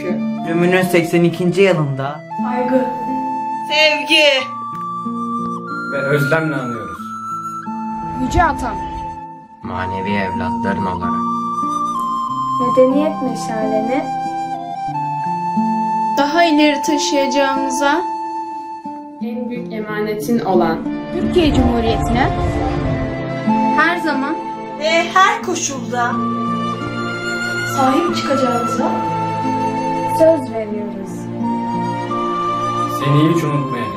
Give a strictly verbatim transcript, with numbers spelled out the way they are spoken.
Ömrünün seksen ikinci yılında saygı, sevgi ve özlemle anıyoruz. yüce atam, Manevi evlatların olarak medeniyet meşaleni daha ileri taşıyacağımıza, en büyük emanetin olan Türkiye Cumhuriyeti'ne her zaman ve her koşulda sahip çıkacağımıza söz veriyoruz. Seni hiç unutmayacağız.